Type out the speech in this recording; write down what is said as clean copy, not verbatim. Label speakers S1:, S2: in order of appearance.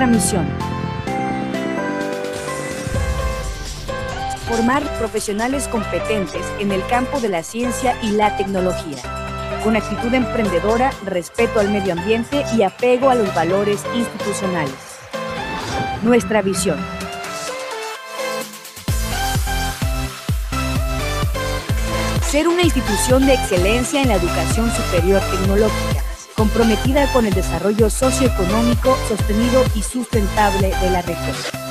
S1: Nuestra misión: formar profesionales competentes en el campo de la ciencia y la tecnología, con actitud emprendedora, respeto al medio ambiente y apego a los valores institucionales. Nuestra visión: ser una institución de excelencia en la educación superior tecnológica, comprometida con el desarrollo socioeconómico, sostenido y sustentable de la región.